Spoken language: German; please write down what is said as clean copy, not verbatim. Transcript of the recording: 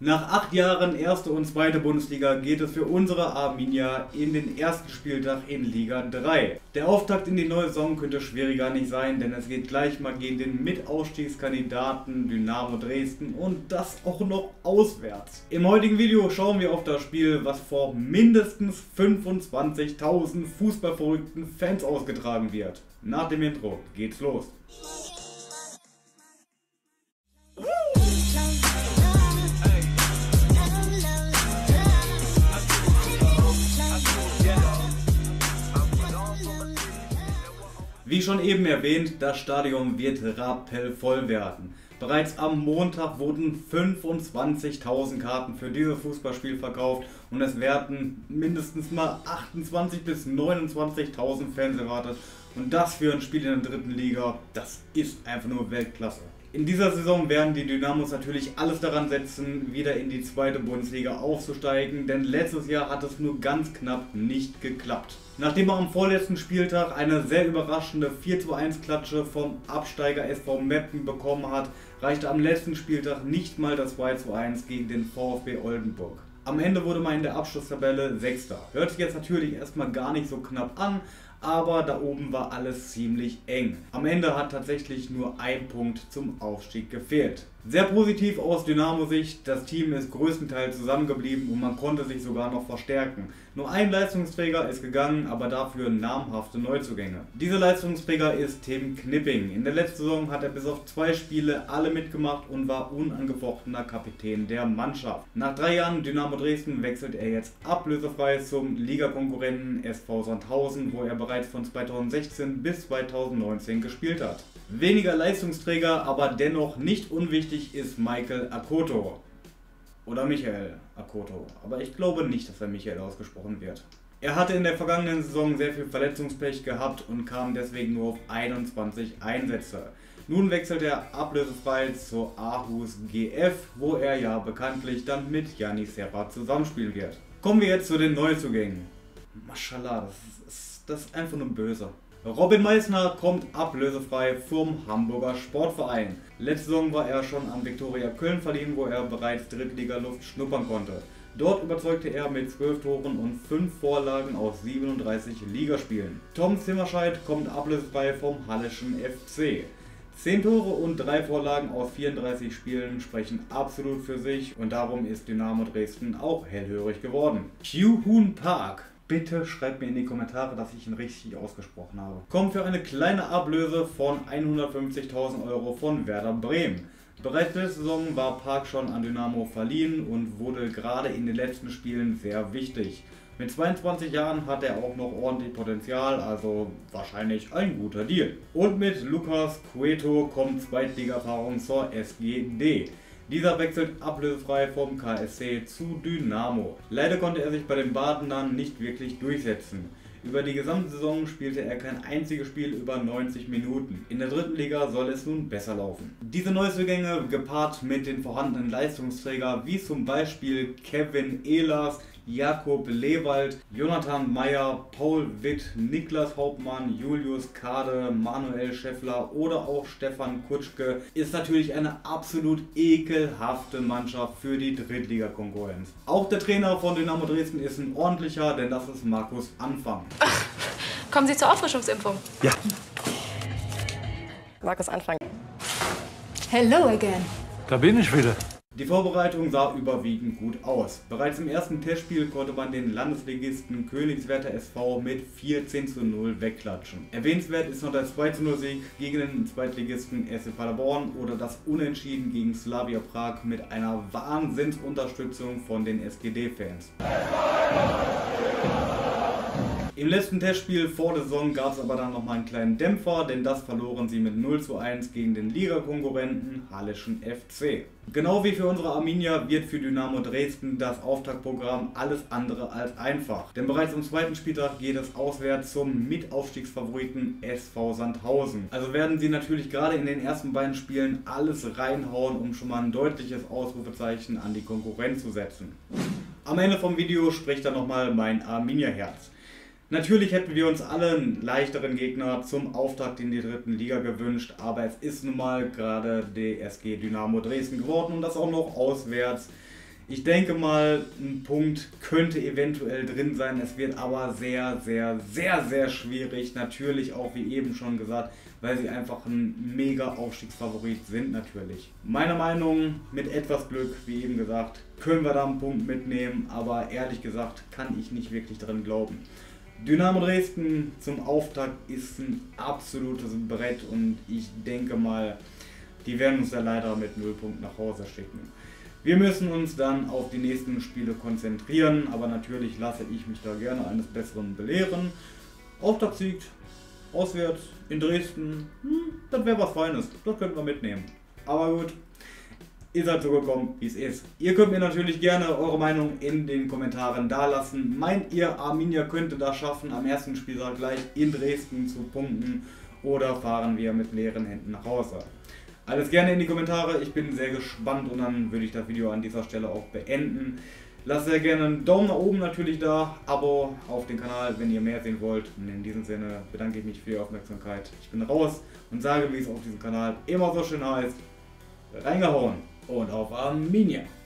Nach 8 Jahren erste und zweite Bundesliga geht es für unsere Arminia in den ersten Spieltag in Liga 3. Der Auftakt in die neue Saison könnte schwieriger nicht sein, denn es geht gleich mal gegen den Mitaufstiegskandidaten Dynamo Dresden und das auch noch auswärts. Im heutigen Video schauen wir auf das Spiel, was vor mindestens 25.000 fußballverrückten Fans ausgetragen wird. Nach dem Intro geht's los. Wie schon eben erwähnt, das Stadion wird rappelvoll werden. Bereits am Montag wurden 25.000 Karten für dieses Fußballspiel verkauft und es werden mindestens mal 28.000 bis 29.000 Fans erwartet. Und das für ein Spiel in der dritten Liga, das ist einfach nur Weltklasse. In dieser Saison werden die Dynamos natürlich alles daran setzen, wieder in die zweite Bundesliga aufzusteigen, denn letztes Jahr hat es nur ganz knapp nicht geklappt. Nachdem er am vorletzten Spieltag eine sehr überraschende 4:1 Klatsche vom Absteiger SV Meppen bekommen hat, reichte am letzten Spieltag nicht mal das 2:1 gegen den VfB Oldenburg. Am Ende wurde man in der Abschlusstabelle Sechster. Hört sich jetzt natürlich erstmal gar nicht so knapp an, aber da oben war alles ziemlich eng. Am Ende hat tatsächlich nur ein Punkt zum Aufstieg gefehlt. Sehr positiv aus Dynamo-Sicht, das Team ist größtenteils zusammengeblieben und man konnte sich sogar noch verstärken. Nur ein Leistungsträger ist gegangen, aber dafür namhafte Neuzugänge. Dieser Leistungsträger ist Tim Knipping. In der letzten Saison hat er bis auf 2 Spiele alle mitgemacht und war unangefochtener Kapitän der Mannschaft. Nach 3 Jahren Dynamo Dresden wechselt er jetzt ablösefrei zum Ligakonkurrenten SV Sandhausen, wo er bereits von 2016 bis 2019 gespielt hat. Weniger Leistungsträger, aber dennoch nicht unwichtig ist Michael Akoto. Oder Michael Akoto, aber ich glaube nicht, dass er Michael ausgesprochen wird. Er hatte in der vergangenen Saison sehr viel Verletzungspech gehabt und kam deswegen nur auf 21 Einsätze. Nun wechselt er ablösefrei zur Aarhus GF, wo er ja bekanntlich dann mit Janis Serra zusammenspielen wird. Kommen wir jetzt zu den Neuzugängen. Maschallah, das ist einfach nur böse. Robin Meissner kommt ablösefrei vom Hamburger Sportverein. Letzte Saison war er schon an Viktoria Köln verliehen, wo er bereits Drittliga-Luft schnuppern konnte. Dort überzeugte er mit 12 Toren und 5 Vorlagen aus 37 Ligaspielen. Tom Zimmerscheid kommt ablösefrei vom Halleschen FC. 10 Tore und 3 Vorlagen aus 34 Spielen sprechen absolut für sich und darum ist Dynamo Dresden auch hellhörig geworden. Kyuhun Park. Bitte schreibt mir in die Kommentare, dass ich ihn richtig ausgesprochen habe. Kommt für eine kleine Ablöse von 150.000 Euro von Werder Bremen. Bereits letzte Saison war Park schon an Dynamo verliehen und wurde gerade in den letzten Spielen sehr wichtig. Mit 22 Jahren hat er auch noch ordentlich Potenzial, also wahrscheinlich ein guter Deal. Und mit Lukas Cueto kommt Zweitliga-Erfahrung zur SGD. Dieser wechselt ablösefrei vom KSC zu Dynamo. Leider konnte er sich bei den Badenern nicht wirklich durchsetzen. Über die gesamte Saison spielte er kein einziges Spiel über 90 Minuten. In der dritten Liga soll es nun besser laufen. Diese Neuzugänge gepaart mit den vorhandenen Leistungsträgern wie zum Beispiel Kevin Ehlers, Jakob Lewald, Jonathan Meyer, Paul Witt, Niklas Hauptmann, Julius Kade, Manuel Schäffler oder auch Stefan Kutschke ist natürlich eine absolut ekelhafte Mannschaft für die Drittliga-Konkurrenz. Auch der Trainer von Dynamo Dresden ist ein ordentlicher, denn das ist Markus Anfang. Ach, kommen Sie zur Auffrischungsimpfung? Ja. Markus Anfang. Hello again. Da bin ich wieder. Die Vorbereitung sah überwiegend gut aus. Bereits im ersten Testspiel konnte man den Landesligisten Königswerder SV mit 14:0 wegklatschen. Erwähnenswert ist noch der 2:0 Sieg gegen den Zweitligisten SC Paderborn oder das Unentschieden gegen Slavia Prag mit einer Wahnsinnsunterstützung von den SGD-Fans. Im letzten Testspiel vor der Saison gab es aber dann nochmal einen kleinen Dämpfer, denn das verloren sie mit 0:1 gegen den Ligakonkurrenten Halleschen FC. Genau wie für unsere Arminia wird für Dynamo Dresden das Auftaktprogramm alles andere als einfach. Denn bereits am zweiten Spieltag geht es auswärts zum Mitaufstiegsfavoriten SV Sandhausen. Also werden sie natürlich gerade in den ersten beiden Spielen alles reinhauen, um schon mal ein deutliches Ausrufezeichen an die Konkurrenz zu setzen. Am Ende vom Video spricht dann nochmal mein Arminia-Herz. Natürlich hätten wir uns alle einen leichteren Gegner zum Auftakt in die dritten Liga gewünscht, aber es ist nun mal gerade die SG Dynamo Dresden geworden und das auch noch auswärts. Ich denke mal, ein Punkt könnte eventuell drin sein. Es wird aber sehr, sehr, sehr, sehr schwierig. Natürlich auch, wie eben schon gesagt, weil sie einfach ein mega Aufstiegsfavorit sind natürlich. Meiner Meinung, mit etwas Glück, wie eben gesagt, können wir da einen Punkt mitnehmen. Aber ehrlich gesagt, kann ich nicht wirklich dran glauben. Dynamo Dresden zum Auftakt ist ein absolutes Brett und ich denke mal, die werden uns ja leider mit 0 Punkten nach Hause schicken. Wir müssen uns dann auf die nächsten Spiele konzentrieren, aber natürlich lasse ich mich da gerne eines Besseren belehren. Auftaktsieg, auswärts in Dresden, das wäre was Feines, das könnten wir mitnehmen. Aber gut, ihr seid so gekommen, wie es ist. Ihr könnt mir natürlich gerne eure Meinung in den Kommentaren dalassen. Meint ihr, Arminia könnte das schaffen, am ersten Spieltag gleich in Dresden zu punkten, oder fahren wir mit leeren Händen nach Hause? Alles gerne in die Kommentare, ich bin sehr gespannt und dann würde ich das Video an dieser Stelle auch beenden. Lasst sehr gerne einen Daumen nach oben natürlich da, Abo auf den Kanal, wenn ihr mehr sehen wollt. Und in diesem Sinne bedanke ich mich für die Aufmerksamkeit. Ich bin raus und sage, wie es auf diesem Kanal immer so schön heißt, reingehauen und auf Arminia!